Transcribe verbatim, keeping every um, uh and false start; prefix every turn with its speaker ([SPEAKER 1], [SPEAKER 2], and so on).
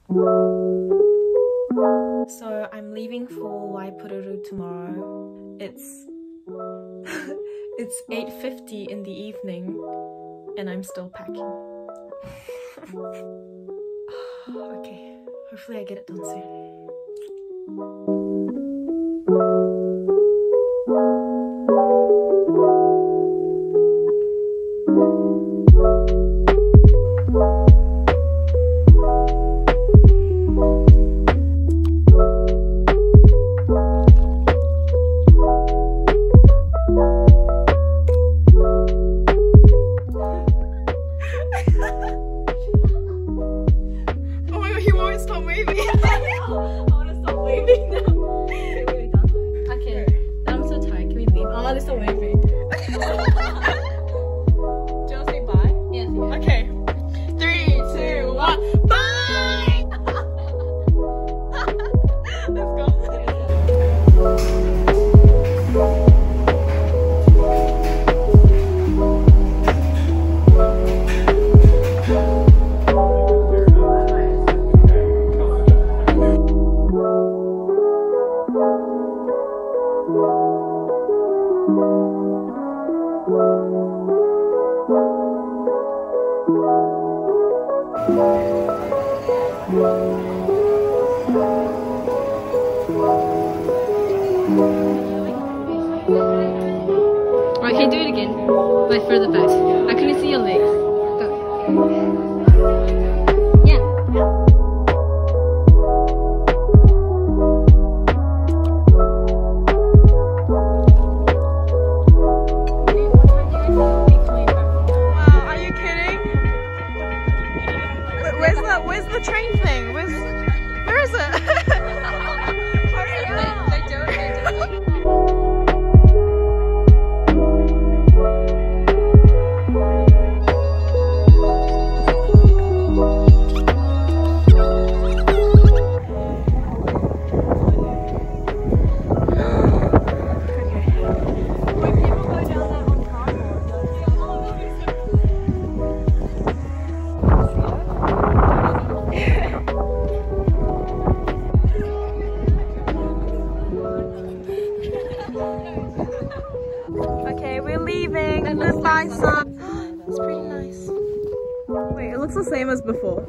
[SPEAKER 1] So I'm leaving for Waiparuru tomorrow. It's it's eight fifty in the evening and I'm still packing. Okay, hopefully I get it done soon.
[SPEAKER 2] Oh my god, he won't stop moving. I want to stop moving now. Okay, we're done. Okay, I'm so tired. Can we leave? Oh, they're still moving. Do you want to say bye? Yes. Yeah. Okay. Three, two, one. Bye! Let's go.
[SPEAKER 3] Right, can you do it again? Like further back. I couldn't see your legs. Go. Yeah.
[SPEAKER 2] Wow, are you kidding? Wait, where's the where's the train thing? Where's where is it? Hurry up. They do it, they do it. Okay, we're leaving. Goodbye, son. It's pretty nice. Wait, it looks the same as before.